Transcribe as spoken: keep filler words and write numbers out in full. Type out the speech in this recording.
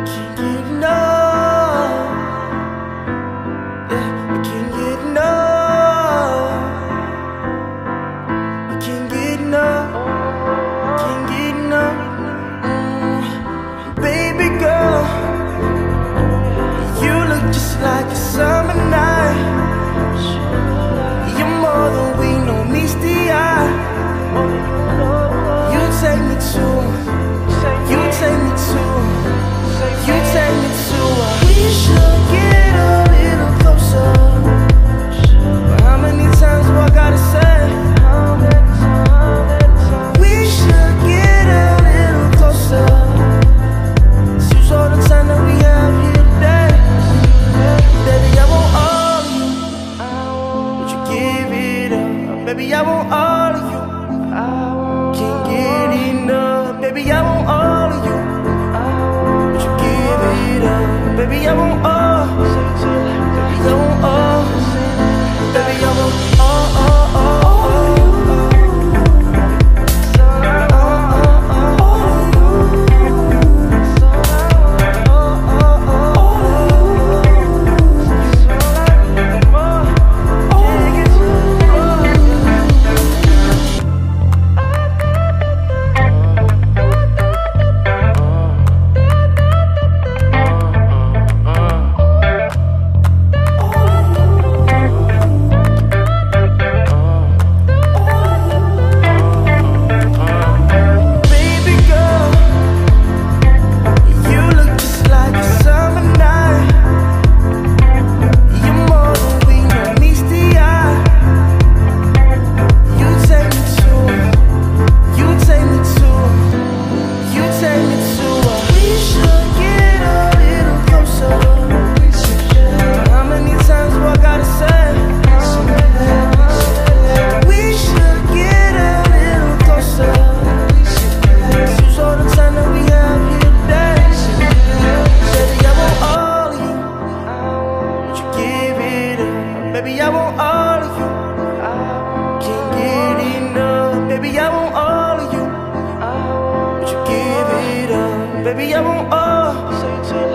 can't get enough. Yeah, I can't get enough. I can't get enough. Can't get enough. Mm. Baby girl, you look just like a summer night. You're more than we know, meets the eye. You take me to, you take me to, you take me to a, we should get a little closer. But how many times do I gotta say? We should get a little closer. Use all the time that we have here today. Baby, I want all of you. Would you give it up? Baby, I want all of you. Can't get enough. Baby, I want all of you. Would you give it up? Baby, I want all. Baby, I want all. Baby, I want all, all, all, all. Baby, I want all of you. Can't get enough. Baby, I want all of you. Would you give it up? Baby, I want all.